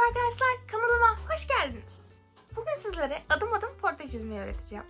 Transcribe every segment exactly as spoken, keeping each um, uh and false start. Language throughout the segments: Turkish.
Merhaba arkadaşlar, kanalıma hoş geldiniz. Bugün sizlere adım adım portre çizmeyi öğreteceğim.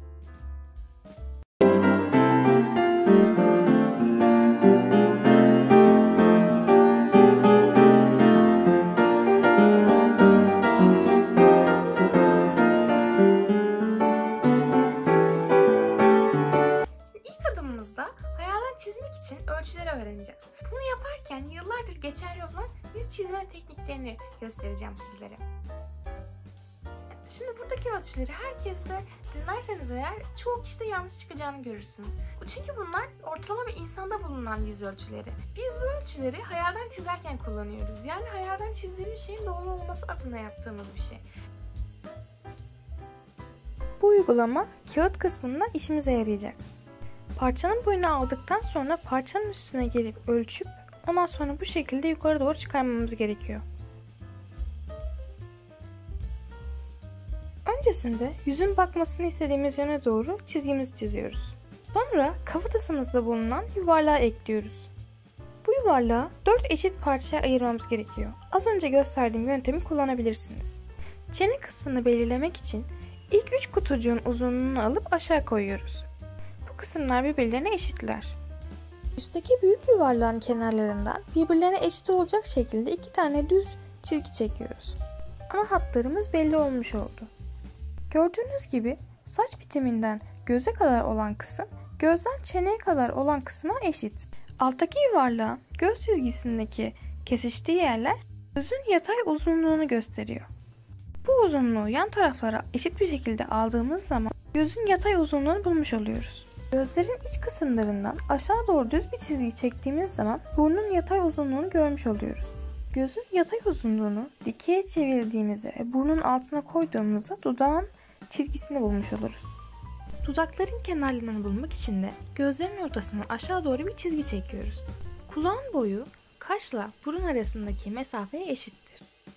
Şimdi ilk adımımızda hayalden çizmek için ölçüleri öğreneceğiz. Bunu yaparken yıllardır geçerli olan yüz çizme tekniklerini göstereceğim sizlere. Şimdi buradaki ölçüleri herkes de dinlerseniz eğer çoğu kişide yanlış çıkacağını görürsünüz. Çünkü bunlar ortalama bir insanda bulunan yüz ölçüleri. Biz bu ölçüleri hayalden çizerken kullanıyoruz. Yani hayalden çizdiğimiz şeyin doğru olması adına yaptığımız bir şey. Bu uygulama kağıt kısmında işimize yarayacak. Parçanın boyunu aldıktan sonra parçanın üstüne gelip ölçüp ondan sonra bu şekilde yukarı doğru çıkarmamız gerekiyor. Öncesinde yüzün bakmasını istediğimiz yöne doğru çizgimizi çiziyoruz. Sonra kafatasımızda bulunan yuvarlağı ekliyoruz. Bu yuvarlağı dört eşit parçaya ayırmamız gerekiyor. Az önce gösterdiğim yöntemi kullanabilirsiniz. Çene kısmını belirlemek için ilk üç kutucuğun uzunluğunu alıp aşağı koyuyoruz. Bu kısımlar birbirlerine eşitler. Üstteki büyük yuvarlağın kenarlarından birbirlerine eşit olacak şekilde iki tane düz çizgi çekiyoruz. Ana hatlarımız belli olmuş oldu. Gördüğünüz gibi saç bitiminden göze kadar olan kısım gözden çeneye kadar olan kısma eşit. Alttaki yuvarlağın göz çizgisindeki kesiştiği yerler gözün yatay uzunluğunu gösteriyor. Bu uzunluğu yan taraflara eşit bir şekilde aldığımız zaman gözün yatay uzunluğunu bulmuş oluyoruz. Gözlerin iç kısımlarından aşağı doğru düz bir çizgi çektiğimiz zaman burnun yatay uzunluğunu görmüş oluyoruz. Gözün yatay uzunluğunu dikeye çevirdiğimizde ve burnun altına koyduğumuzda dudağın çizgisini bulmuş oluruz. Dudakların kenarlarını bulmak için de gözlerin ortasından aşağı doğru bir çizgi çekiyoruz. Kulağın boyu kaşla burun arasındaki mesafeye eşittir.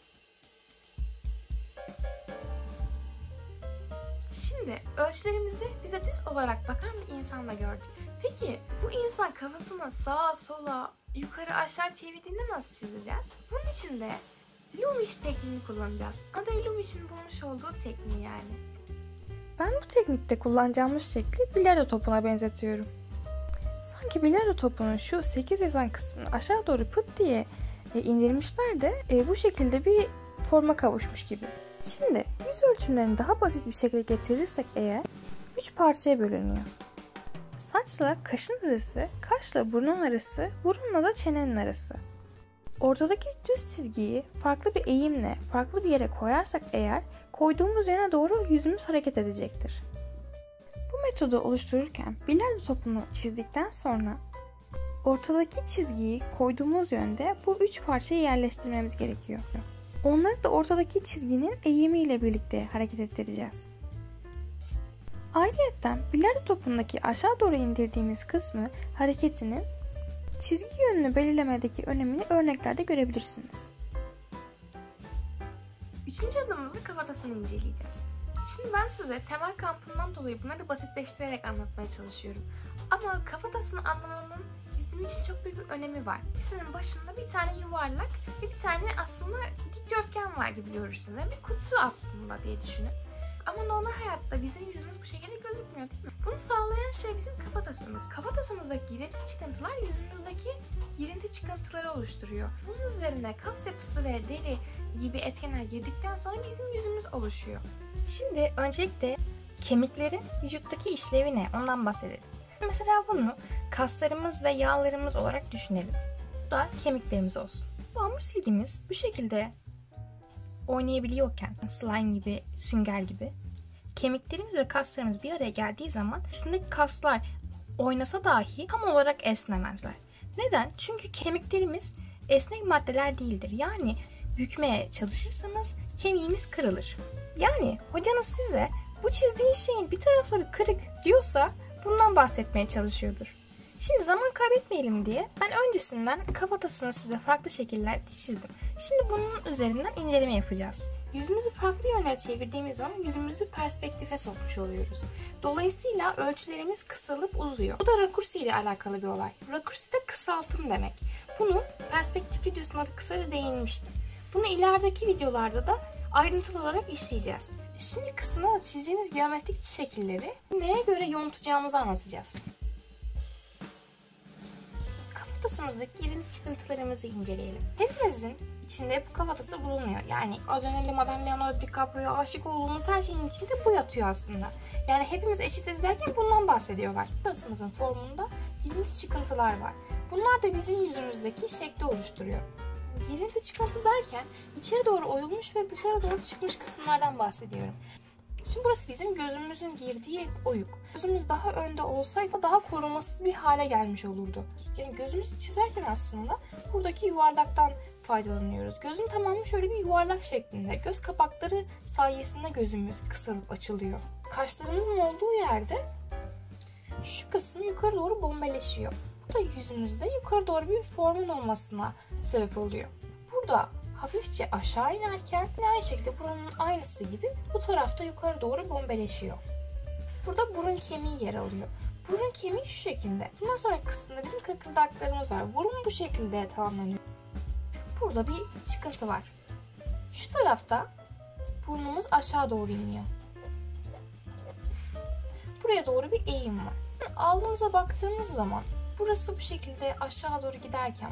Şimdi ölçülerimizi bize düz olarak bakan bir insanla gördük. Peki bu insan kafasını sağa sola yukarı aşağı çevirdiğinde nasıl çizeceğiz? Bunun için de Lumiş tekniğini kullanacağız. Adı Lumish'in bulmuş olduğu tekniği yani. Ben bu teknikte kullanacağımız şekli bilardo topuna benzetiyorum. Sanki bilardo topunun şu sekiz yazan kısmını aşağı doğru pıt diye indirmişler de bu şekilde bir forma kavuşmuş gibi. Şimdi yüz ölçümlerini daha basit bir şekilde getirirsek eğer üç parçaya bölünüyor. Saçla kaşın arası, kaşla burnun arası, burunla da çenenin arası. Ortadaki düz çizgiyi farklı bir eğimle farklı bir yere koyarsak eğer koyduğumuz yöne doğru yüzümüz hareket edecektir. Bu metodu oluştururken bilardo topunu çizdikten sonra ortadaki çizgiyi koyduğumuz yönde bu üç parçayı yerleştirmemiz gerekiyor. Onları da ortadaki çizginin eğimiyle birlikte hareket ettireceğiz. Ayrıyeten bilardo topundaki aşağı doğru indirdiğimiz kısmı hareketinin çizgi yönünü belirlemedeki önemini örneklerde görebilirsiniz. Üçüncü adımımızda kafatasını inceleyeceğiz. Şimdi ben size temel kampından dolayı bunları basitleştirerek anlatmaya çalışıyorum. Ama kafatasını anlamanın bizim için çok büyük bir önemi var. İkisinin başında bir tane yuvarlak ve bir tane aslında dikdörtgen var gibi görürsünüz. Yani bir kutu aslında diye düşünün. Ama normal hayatta bizim yüzümüz bu şekilde gözükmüyor değil mi? Bunu sağlayan şey bizim kafatasımız. Kafatasımızdaki girinti çıkıntılar yüzümüzdeki girinti çıkıntıları oluşturuyor. Bunun üzerine kas yapısı ve deri gibi etkenler girdikten sonra bizim yüzümüz oluşuyor. Şimdi öncelikle kemiklerin vücuttaki işlevi ne? Ondan bahsedelim. Mesela bunu kaslarımız ve yağlarımız olarak düşünelim. Bu da kemiklerimiz olsun. Bu hamur silgimiz bu şekilde oynayabiliyorken slime gibi, sünger gibi kemiklerimiz ve kaslarımız bir araya geldiği zaman üstündeki kaslar oynasa dahi tam olarak esnemezler. Neden? Çünkü kemiklerimiz esnek maddeler değildir. Yani bükmeye çalışırsanız kemiğiniz kırılır. Yani hocanız size bu çizdiğin şeyin bir tarafları kırık diyorsa bundan bahsetmeye çalışıyordur. Şimdi zaman kaybetmeyelim diye ben öncesinden kafatasını size farklı şekillerde çizdim. Şimdi bunun üzerinden inceleme yapacağız. Yüzümüzü farklı yönlere çevirdiğimiz zaman yüzümüzü perspektife sokmuş oluyoruz. Dolayısıyla ölçülerimiz kısalıp uzuyor. Bu da rakursi ile alakalı bir olay. Rakursi de kısaltım demek. Bunun perspektif videosunda da kısaca değinmiştim. Bunu ilerideki videolarda da ayrıntılı olarak işleyeceğiz. Şimdi kısmına çizdiğimiz geometrik şekilleri neye göre yontacağımızı anlatacağız. Kafatasımızdaki girinti çıkıntılarımızı inceleyelim. Hepimizin içinde bu kafatası bulunuyor. Yani az önce Madame Leonardo DiCaprio'ya aşık olduğumuz her şeyin içinde bu yatıyor aslında. Yani hepimiz eşitiz derken bundan bahsediyorlar. Kafatasımızın formunda girinti çıkıntılar var. Bunlar da bizim yüzümüzdeki şekli oluşturuyor. Girinti çıkıntı derken içeri doğru oyulmuş ve dışarı doğru çıkmış kısımlardan bahsediyorum. Şimdi burası bizim gözümüzün girdiği oyuk. Gözümüz daha önde olsaydı daha korumasız bir hale gelmiş olurdu. Yani gözümüzü çizerken aslında buradaki yuvarlaktan faydalanıyoruz. Gözün tamamı şöyle bir yuvarlak şeklinde. Göz kapakları sayesinde gözümüz kısalıp açılıyor. Kaşlarımızın olduğu yerde şu kısım yukarı doğru bombeleşiyor. Bu da yüzümüzde yukarı doğru bir formun olmasına sebep oluyor. Burada hafifçe aşağı inerken aynı şekilde buranın aynısı gibi bu tarafta yukarı doğru bombeleşiyor. Burada burun kemiği yer alıyor. Burun kemiği şu şekilde. Bundan sonraki kısımda bizim kıkırdaklarımız var. Burun bu şekilde tamamlanıyor. Burada bir çıkıntı var. Şu tarafta burnumuz aşağı doğru iniyor. Buraya doğru bir eğim var. Alnımıza baktığımız zaman burası bu şekilde aşağı doğru giderken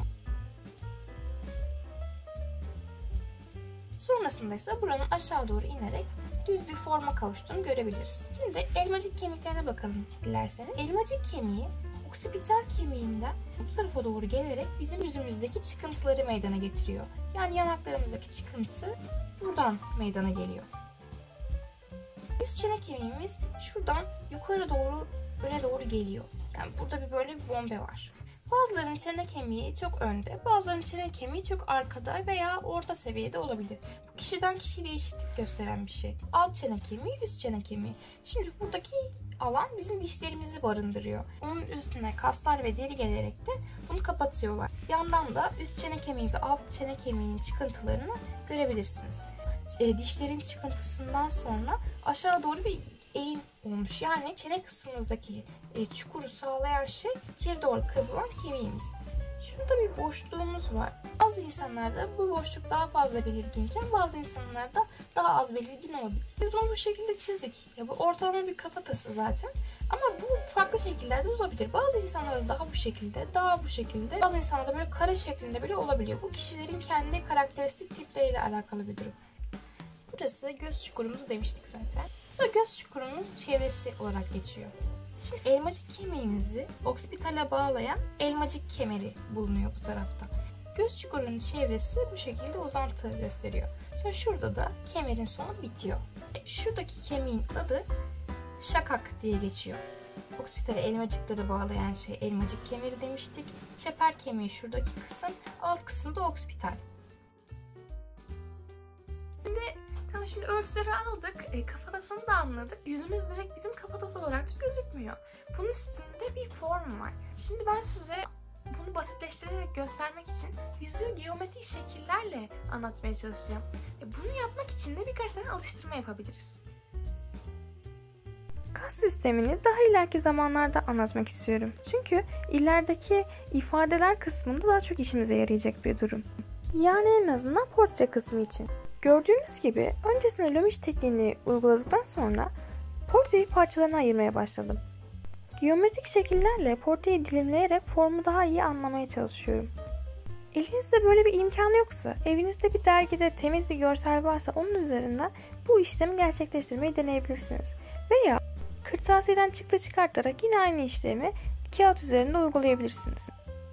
sonrasında ise buranın aşağı doğru inerek düz bir forma kavuştuğunu görebiliriz. Şimdi elmacık kemiklerine bakalım dilerseniz. Elmacık kemiği oksipital kemiğinden bu tarafa doğru gelerek bizim yüzümüzdeki çıkıntıları meydana getiriyor. Yani yanaklarımızdaki çıkıntı buradan meydana geliyor. Yüz çene kemiğimiz şuradan yukarı doğru öne doğru geliyor. Yani burada bir böyle bir bombe var. Bazılarının çene kemiği çok önde, bazılarının çene kemiği çok arkada veya orta seviyede olabilir. Bu kişiden kişiye değişiklik gösteren bir şey. Alt çene kemiği, üst çene kemiği. Şimdi buradaki alan bizim dişlerimizi barındırıyor. Onun üstüne kaslar ve deri gelerek de bunu kapatıyorlar. Yandan da üst çene kemiği ve alt çene kemiğinin çıkıntılarını görebilirsiniz. E, dişlerin çıkıntısından sonra aşağı doğru bir eğim olmuş. Yani çene kısmımızdaki e, çukuru sağlayan şey içeri doğru kıvrılan kemiğimiz. Şurada bir boşluğumuz var. Bazı insanlarda bu boşluk daha fazla belirginken bazı insanlarda daha az belirgin olabilir. Biz bunu bu şekilde çizdik. Ya bu ortalama bir kafatası zaten. Ama bu farklı şekillerde olabilir. Bazı insanlarda daha bu şekilde, daha bu şekilde. Bazı insanlarda böyle kare şeklinde bile olabiliyor. Bu kişilerin kendi karakteristik tipleriyle alakalı bir durum. Burası göz çukurumuz demiştik zaten. Bu da göz çukurunun çevresi olarak geçiyor. Şimdi elmacık kemiğimizi oksipitale bağlayan elmacık kemeri bulunuyor bu tarafta. Göz çukurunun çevresi bu şekilde uzantı gösteriyor. Şimdi şurada da kemerin sonu bitiyor. Şuradaki kemiğin adı şakak diye geçiyor. Oksipitale elmacıkları bağlayan şey elmacık kemeri demiştik. Çeper kemiği şuradaki kısım, alt kısım da oksipital. Şimdi Tamam, şimdi ölçüleri aldık, e, kafatasını da anladık. Yüzümüz direkt bizim kafatası olarak da gözükmüyor. Bunun üstünde bir form var. Şimdi ben size bunu basitleştirerek göstermek için yüzü geometrik şekillerle anlatmaya çalışacağım. E, bunu yapmak için de birkaç tane alıştırma yapabiliriz. Kas sistemini daha ileriki zamanlarda anlatmak istiyorum. Çünkü ilerideki ifadeler kısmında daha çok işimize yarayacak bir durum. Yani en azından portre kısmı için. Gördüğünüz gibi öncesinde lömiş tekniğini uyguladıktan sonra portreyi parçalarına ayırmaya başladım. Geometrik şekillerle portreyi dilimleyerek formu daha iyi anlamaya çalışıyorum. Elinizde böyle bir imkan yoksa, evinizde bir dergide temiz bir görsel varsa onun üzerinden bu işlemi gerçekleştirmeyi deneyebilirsiniz. Veya kırtasiyeden çıktı çıkartarak yine aynı işlemi kağıt üzerinde uygulayabilirsiniz.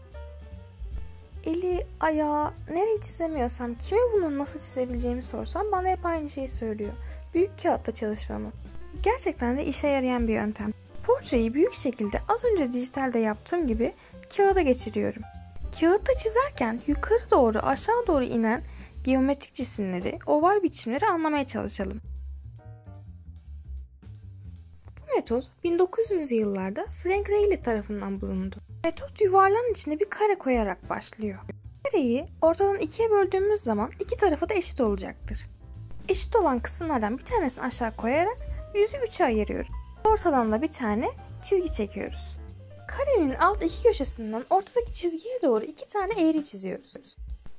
Eli, ayağı, nereyi çizemiyorsam, kime bunu nasıl çizebileceğimi sorsam bana hep aynı şeyi söylüyor. Büyük kağıtta çalışmamı. Gerçekten de işe yarayan bir yöntem. Portreyi büyük şekilde az önce dijitalde yaptığım gibi kağıda geçiriyorum. Kağıtta çizerken yukarı doğru aşağı doğru inen geometrik cisimleri, oval biçimleri anlamaya çalışalım. Bu metot bin dokuz yüzlü yıllarda Frank Rayleigh tarafından bulundu. Metot yuvarlağın içine bir kare koyarak başlıyor. Kareyi ortadan ikiye böldüğümüz zaman iki tarafı da eşit olacaktır. Eşit olan kısımlardan bir tanesini aşağı koyarak yüzü üçe ayırıyoruz. Ortadan da bir tane çizgi çekiyoruz. Karenin alt iki köşesinden ortadaki çizgiye doğru iki tane eğri çiziyoruz.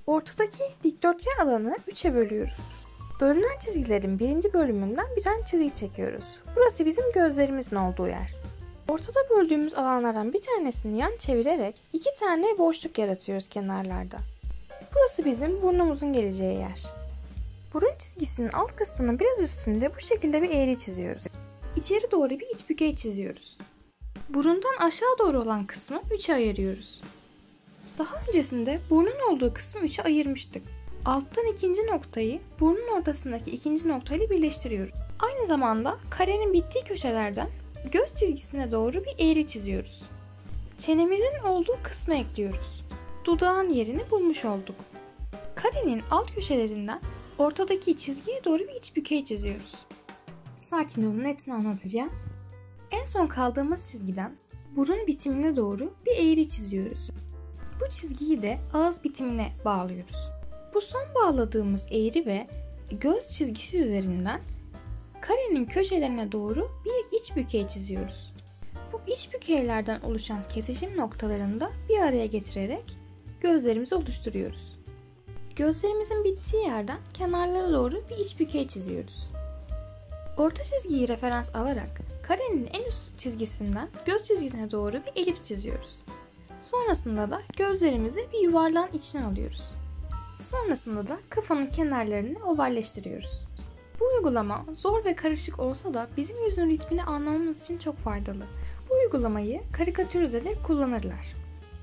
Ortadaki dikdörtgen alanı üçe bölüyoruz. Bölünen çizgilerin birinci bölümünden bir tane çizgi çekiyoruz. Burası bizim gözlerimizin olduğu yer. Ortada böldüğümüz alanlardan bir tanesini yan çevirerek iki tane boşluk yaratıyoruz kenarlarda. Burası bizim burnumuzun geleceği yer. Burun çizgisinin alt kısmının biraz üstünde bu şekilde bir eğri çiziyoruz. İçeri doğru bir iç bükey çiziyoruz. Burundan aşağı doğru olan kısmı üçe ayırıyoruz. Daha öncesinde burnun olduğu kısmı üçe ayırmıştık. Alttan ikinci noktayı burnun ortasındaki ikinci noktayla birleştiriyoruz. Aynı zamanda karenin bittiği köşelerden göz çizgisine doğru bir eğri çiziyoruz. Çenemizin olduğu kısmı ekliyoruz. Dudağın yerini bulmuş olduk. Karenin alt köşelerinden ortadaki çizgiye doğru bir iç bükey çiziyoruz. Sakin olun, hepsini anlatacağım. En son kaldığımız çizgiden burun bitimine doğru bir eğri çiziyoruz. Bu çizgiyi de ağız bitimine bağlıyoruz. Bu son bağladığımız eğri ve göz çizgisi üzerinden karenin köşelerine doğru bir iç bükey çiziyoruz. Bu iç bükeylerden oluşan kesişim noktalarını da bir araya getirerek gözlerimizi oluşturuyoruz. Gözlerimizin bittiği yerden kenarlara doğru bir iç bükey çiziyoruz. Orta çizgiyi referans alarak karenin en üst çizgisinden göz çizgisine doğru bir elips çiziyoruz. Sonrasında da gözlerimizi bir yuvarlağın içine alıyoruz. Sonrasında da kafanın kenarlarını ovalleştiriyoruz. Bu uygulama zor ve karışık olsa da bizim yüzün ritmini anlamamız için çok faydalı. Bu uygulamayı karikatürde de kullanırlar.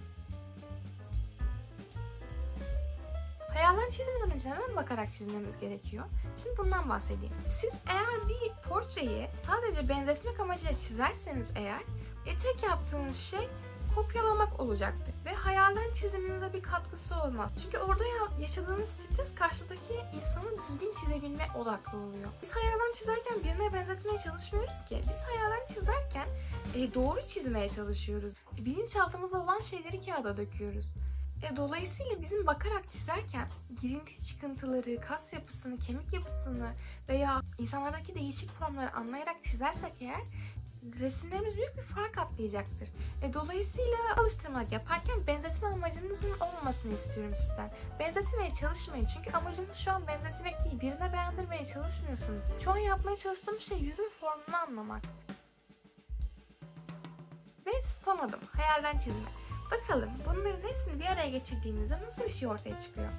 Hayalden çizmeden önce neden bakarak çizmemiz gerekiyor? Şimdi bundan bahsedeyim. Siz eğer bir portreyi sadece benzetmek amacıyla çizerseniz eğer, e, tek yaptığınız şey kopyalamak olacaktır ve hayalden çiziminize bir katkısı olmaz. Çünkü orada yaşadığınız stres karşıdaki insanı düzgün çizebilme odaklı oluyor. Biz hayalden çizerken birine benzetmeye çalışmıyoruz ki. Biz hayalden çizerken e, doğru çizmeye çalışıyoruz. E, bilinçaltımızda olan şeyleri kağıda döküyoruz. E, dolayısıyla bizim bakarak çizerken girinti çıkıntıları, kas yapısını, kemik yapısını veya insanlardaki değişik formları anlayarak çizersek eğer resimlerimiz büyük bir fark atlayacaktır. E, dolayısıyla alıştırmalık yaparken benzetme amacınızın olmamasını istiyorum sizden. Benzetmeye çalışmayın çünkü amacımız şu an benzetmek değil, birine beğendirmeye çalışmıyorsunuz. Şu an yapmaya çalıştığım şey yüzün formunu anlamak. Ve son adım, hayalden çizme. Bakalım bunların hepsini bir araya getirdiğimizde nasıl bir şey ortaya çıkıyor?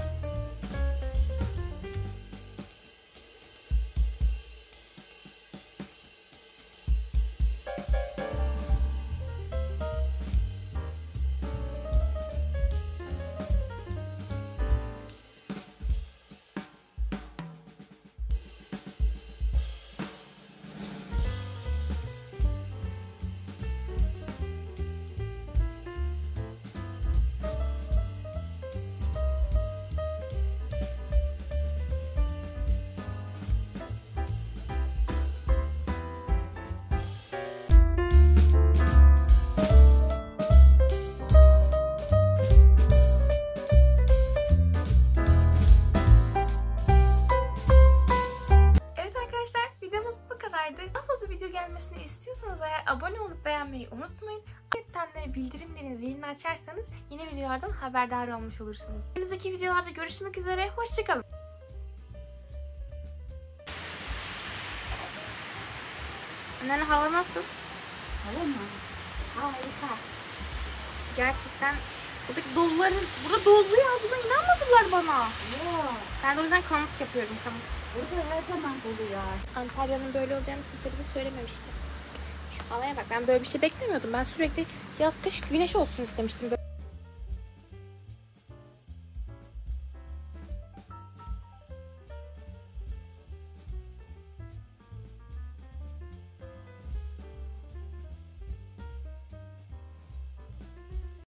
Bu kadardı. Daha fazla video gelmesini istiyorsanız eğer abone olup beğenmeyi unutmayın. Ayrıca bildirimlerin zilini açarsanız yeni videolardan haberdar olmuş olursunuz. Önümüzdeki videolarda görüşmek üzere. Hoşçakalın. Anneanne hava nasıl? Hava mı? Harika. Gerçekten buradaki doluların, burada dolu yazdığına inanmadılar bana. Ya. Ben de o yüzden kanıt yapıyorum, kanıt. Burada her zaman dolu ya. Antalya'nın böyle olacağını kimse bize söylememişti. Şu havaya bak, ben böyle bir şey beklemiyordum. Ben sürekli yaz kış güneş olsun istemiştim.